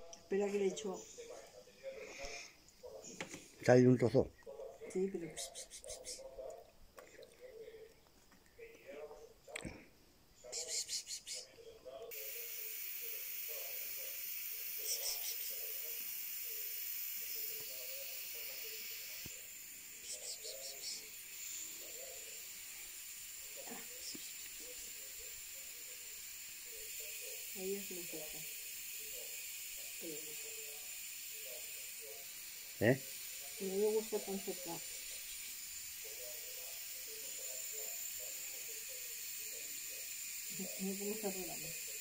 Espera que le echo. ¿Te ha ido un trozo? Sí, pero. Ahí es muy cerca. ¿Eh? No me gusta tan cerca. No me pongo esta rara.